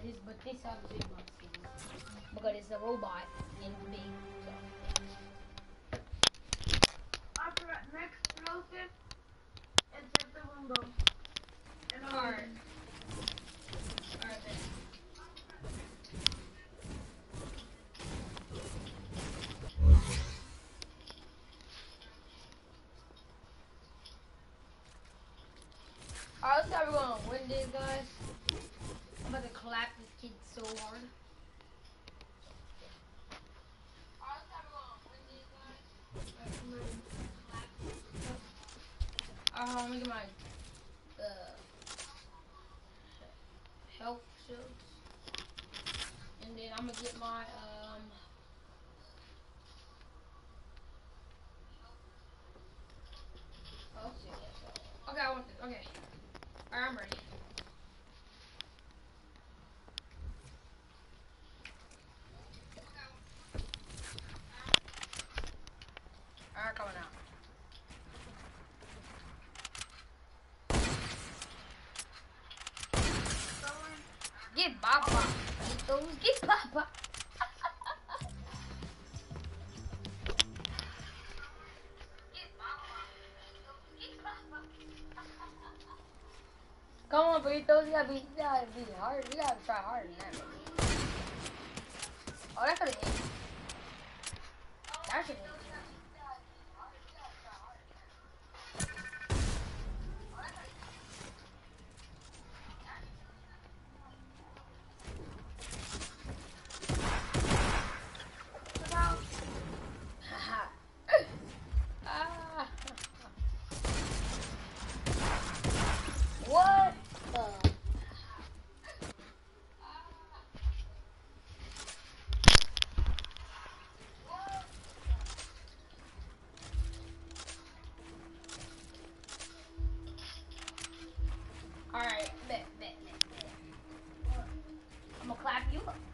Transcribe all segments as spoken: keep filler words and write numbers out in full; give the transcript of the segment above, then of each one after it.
this, but this has a big box because it's a robot and big. So. After that next explosive, and set the window. And Alright. Alright then. Alright, let's see how we're gonna win this, guys. I'm about to clap this kid so hard. Alright, let me get my uh, health shields. And then I'm gonna get my um oh shit, yeah. Okay, I want this. Okay. Alright, I'm ready. Alright, coming out. Get Baba. Get those. Get Baba. Come on, burritos. You gotta be, you gotta be hard. You gotta try harder than that. Oh, that could've hit. That should hit. What the? Alright, bet, bet, bet, bet. I'm gonna clap you up.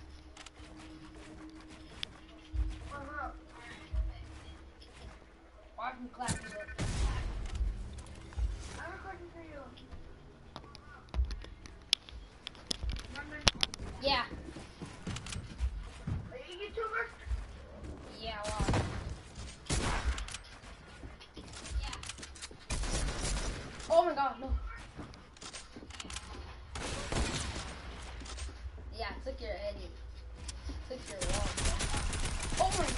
Watch me clap you up. I'm recording for you. Yeah. Are you a YouTuber? Yeah, well. Yeah. Oh my god, no. Yeah, I took your Eddie. Took your wall. Oh my.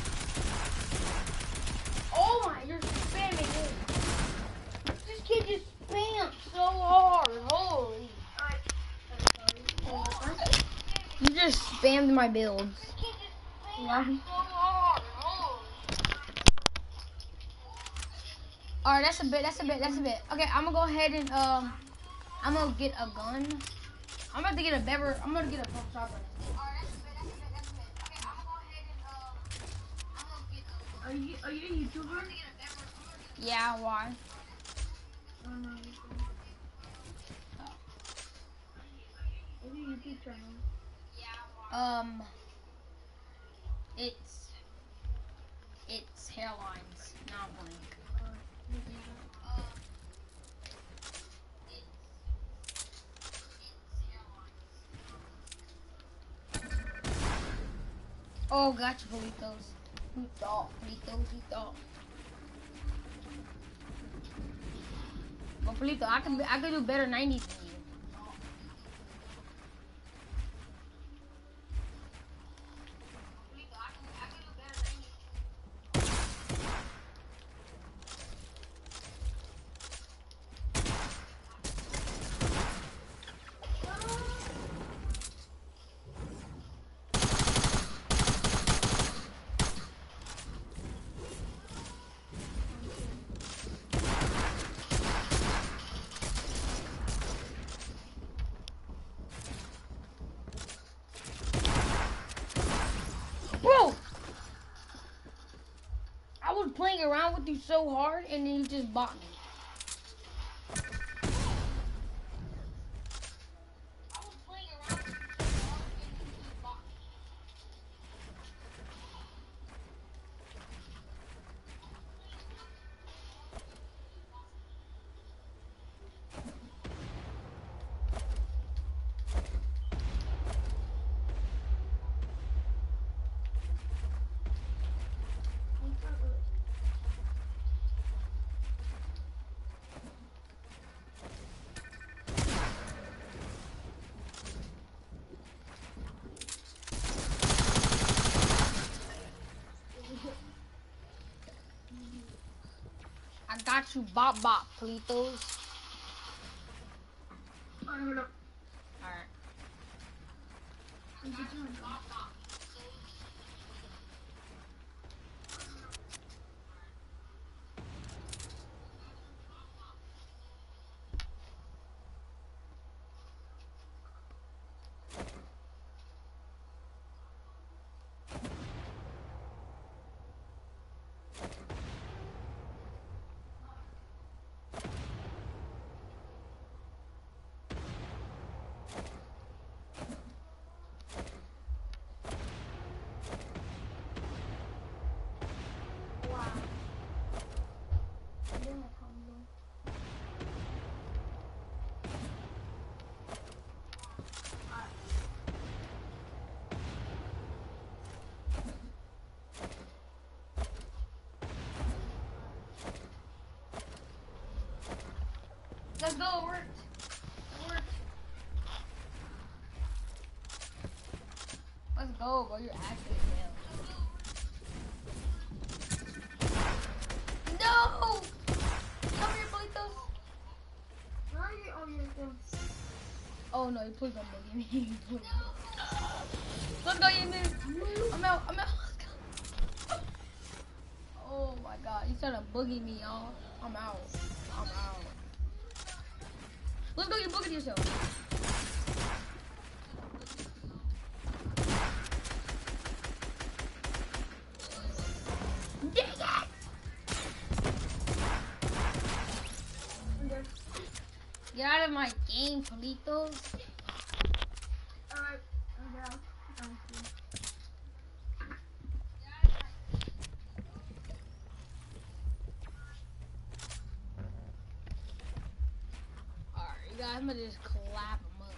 Oh my, you're spamming it. This kid just spammed so hard. Holy. You just spammed my builds. Yeah. Alright, that's a bit, that's a bit, that's a bit. Okay, I'm gonna go ahead and um I'm gonna get a gun. I'm about to get a bever I'm gonna get a pump shotgun. Are you are you a YouTuber? Yeah, why? Oh no. What's your YouTube channel? Um it's it's hairlines, not blink. Oh, gotcha, Politos. Who thought? Politos, who thought? Well, Polito, I can, I can do better nineties than you. Bro! I was playing around with you so hard, and then you just bought me. got you. Bop bop, Politos. Alright, hold up. Alright. Let's go, it worked. It worked. Let's go, bro. You're actually failed. No! Come here, Politos. Oh no, you please don't boogie me. Let's go, Yemin. I'm out, I'm out. Oh my god, he's trying to boogie me, y'all. I'm out. I'm out. Let's go, you boogie yourself. Dang it! Get out of my game, Politos. Alright, I'm down. Alright, you guys, I'm gonna just clap them up.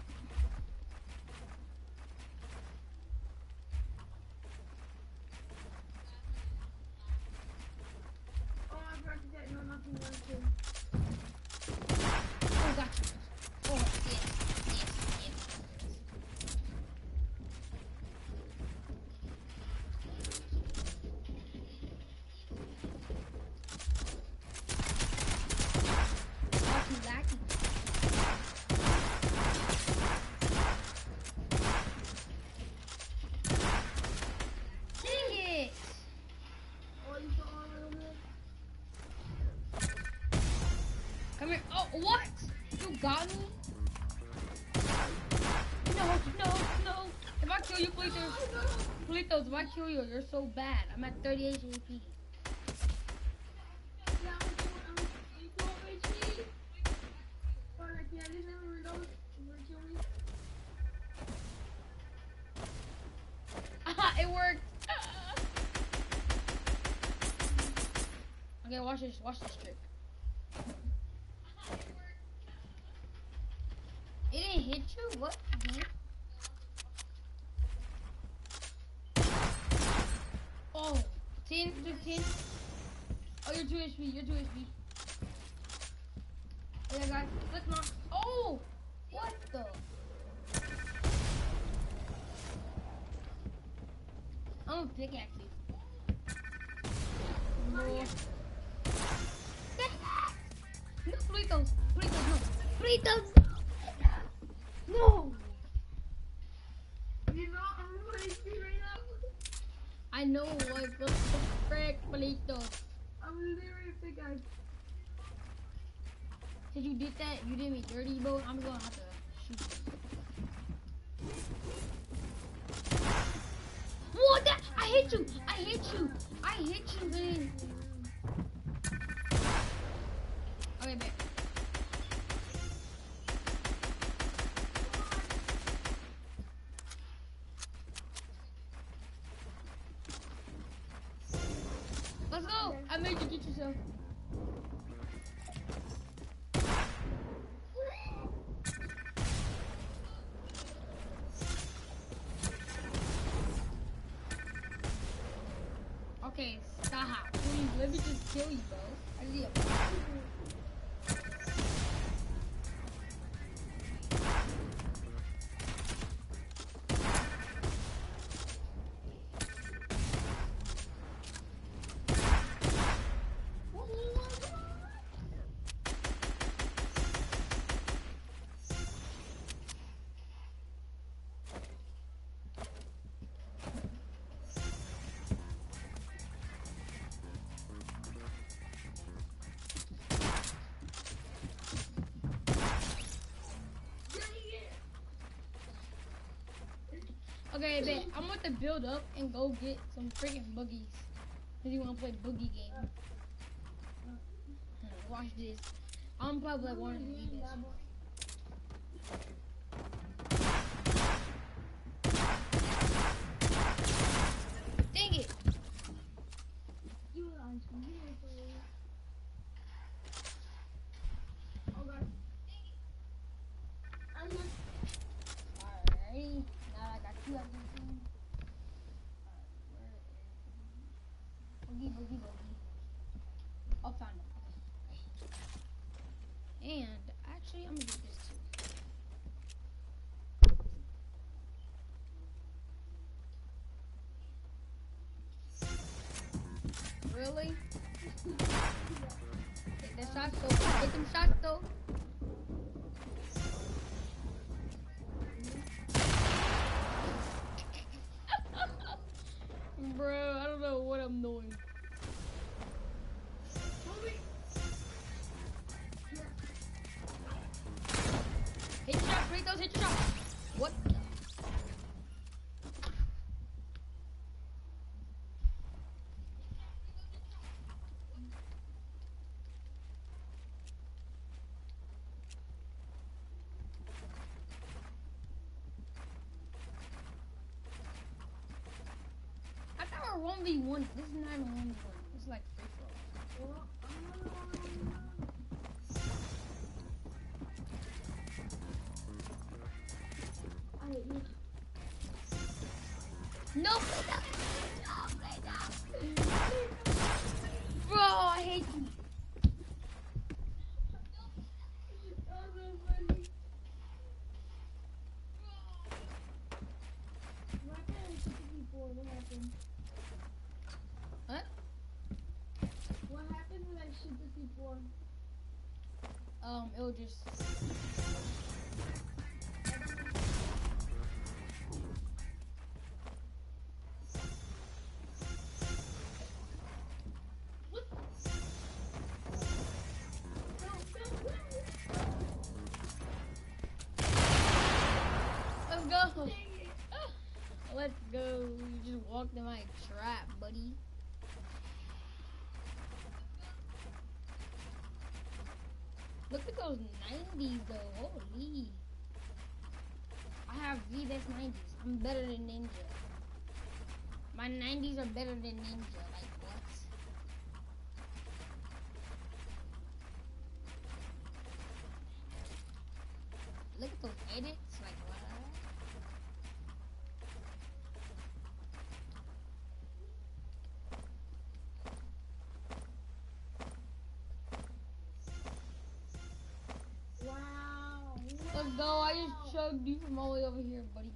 Oh, I forgot to get no nothing working. Oh, got you. Oh, yes, yes, yes. Lucky, lucky. Dang it! Oh, you saw all of it? Come here. Oh, what? You got me? No, no, no. If I kill you, Politos, Politos, if I kill you, you're so bad. I'm at thirty-eight H P. Yeah, I'm I'm I'm twelve H P. But I can't even reload. You wanna kill me? Ah, it worked. Okay, watch this. Watch this trick. It didn't hit you? What? Dude? Oh, ten, fifteen. Oh, you're two H P. You're two H P. Oh, yeah, guys. Let's not. Oh! What the? I'm a pickaxe you. No. No, Politos. Politos, no. Politos, no. No. You know, I'm one H P right now. I know what the frick, Politos. I'm literally a big guy. Since you did that, you did me dirty, bro. I'm gonna have to shoot you. What? That? I hit you. I hit you. I hit you, man. Okay, babe. Let's go. I made you get yourself. Okay, stop. Please, let me just kill you, bro. I see a Okay, bet. I'm about to build up and go get some freaking boogies. Cause you wanna play boogie game. Watch this. I'm probably like one of these. Dang it! You on beautiful. Okay. I'm not. Alrighty. Now I got two of these. Boogie, boogie, boogie. Oh, found it. Okay. And actually, I'm gonna get this too. Really? Take the shots though. Take them shots though. Bro, I don't know what I'm doing. Hit your shot, Kratos, hit your shot. What? I thought we were one v one. This is not even one v one. It's like free for all. I hate you. No, Kratos. No, Kratos. Bro, I hate you. That was so funny. Why can't I shoot the people? What happened? What? What happened when I shoot the people? Um, it will just. Let's go. Let's go. You just walked in my trap, buddy. Look at those nineties though. Holy. I have V that's nineties. I'm better than Ninja. My nineties are better than Ninja. Like what? Look at those edits. Like what? Wow. Let's go. I just chugged you from all the way over here, buddy.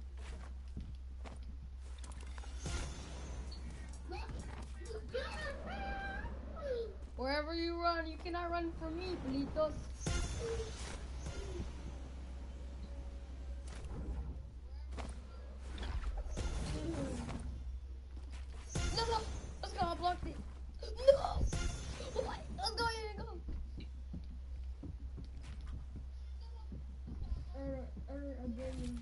Wherever you run, you cannot run from me, Politos. No, no. Let's go. I blocked it. No. What? Let's go. Here we go. Alright, alright, I dare you.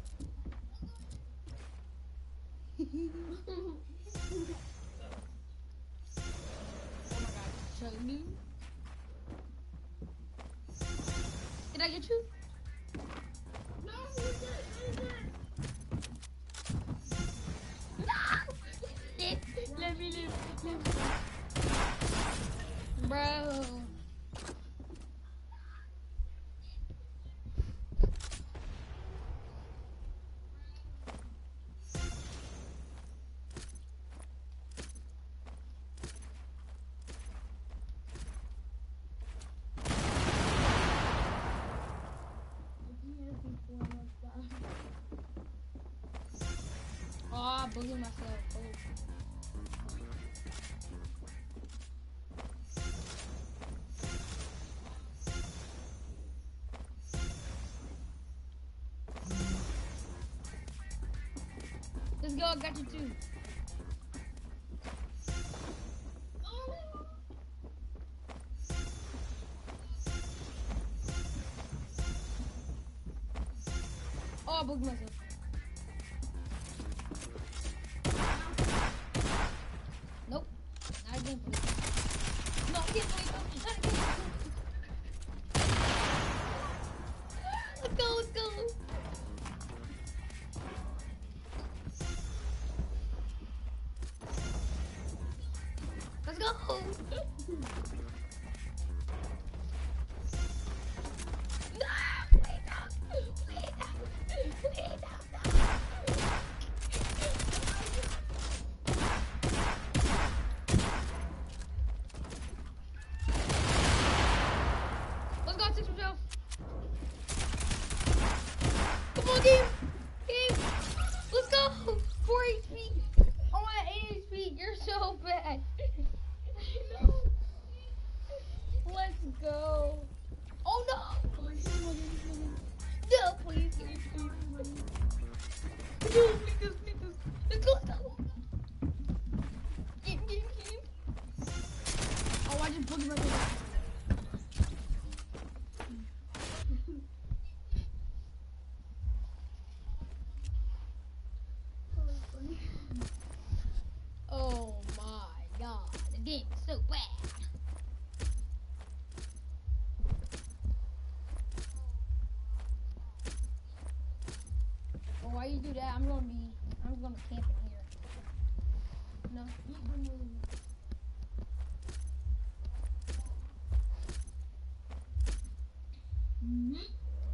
Oh my god, chug me. Did I get you? No, who's it? Who's it? No! Let me live. Let me live. Bro. Oh, I bullied myself. Oh. Let's go, I got you too. Oh, I booked myself. Let's go. No, wait, no, wait, no, wait, no, no. Let's go, six yourself. Come on, game. Game. Let's go. Four H P. Oh, I'm at eight H P. You're so bad. Let's go. Oh no. No, please. No, please, please, please. Let's go. Let's go. Game, game, game. Oh, I just booked my game. Oh my god, the game is so bad. Well, why you do that? I'm gonna be, I'm gonna camp in here. No, not the moon. Mm-hmm.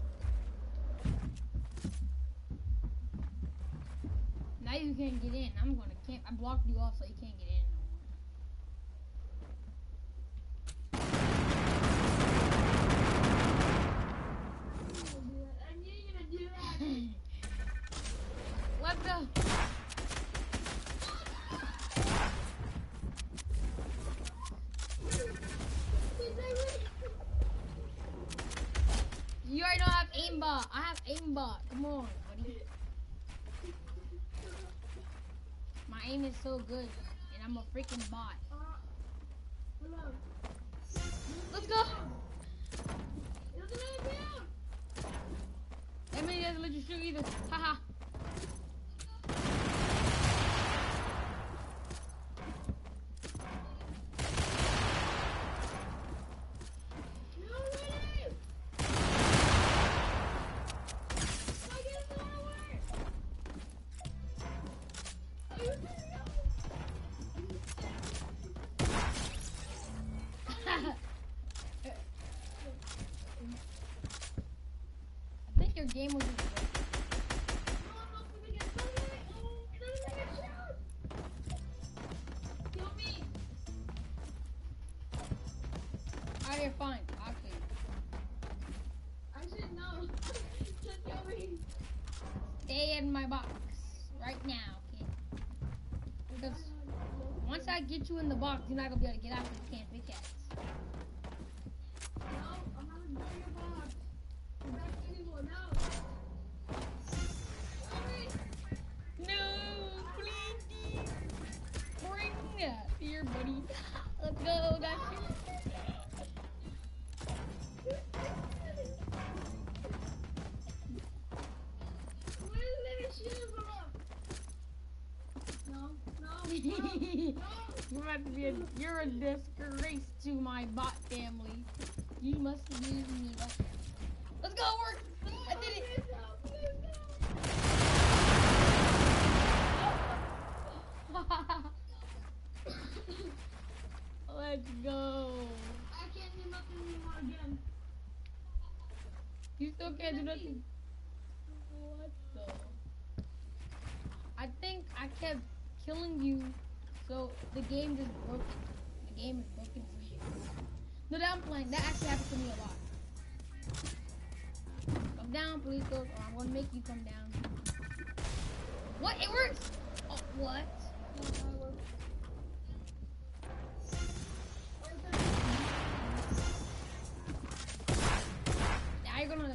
Now you can't get in. I'm gonna camp. I blocked you off so you can't get in no more. I knew you would do that. Let's go. You already don't have aimbot. I have aimbot. Come on, buddy. My aim is so good, and I'm a freaking bot. Let's go. Emily doesn't let you shoot either. Haha. I think your game was. Alright, you're fine. Actually, I should know. Just kill me. stay in my box right now, kid. Because once I get you in the box, you're not gonna be able to get out because you can't pickaxe. No, I'm not in your box. You're back anymore. No. No, please. Bring that here, buddy. Let's go. That's it. You're about to be a, you're a disgrace to my bot family. You must use me. Let's go, work. I did it. Let's go. I can't do nothing anymore again. You still can't do nothing. What the? I think I kept killing you, so the game just broke. The game is broken for you. No, that I'm playing. That actually happens to me a lot. Come down, please, or I'm gonna make you come down. What? It works. Oh, what? Now you're gonna.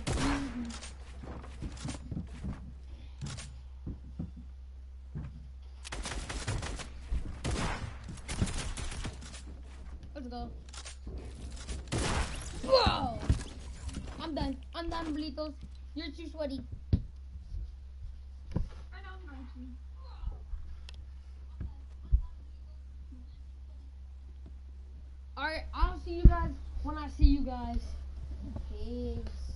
Let's go. Whoa! I'm done. I'm done, Blitos. You're too sweaty. I don't mind you. Alright, I'll see you guys when I see you guys. Peace.